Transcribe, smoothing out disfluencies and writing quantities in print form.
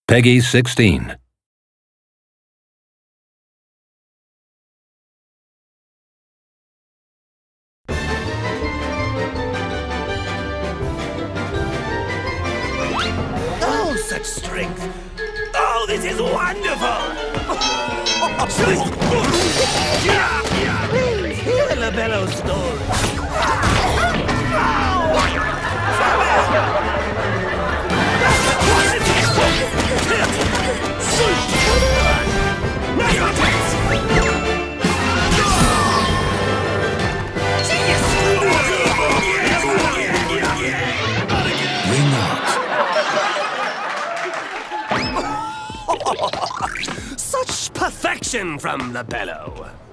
Peggy 16. Oh, such strength! Oh, this is wonderful! Please, hear LaBello's story. Ring out. Such perfection from LaBello!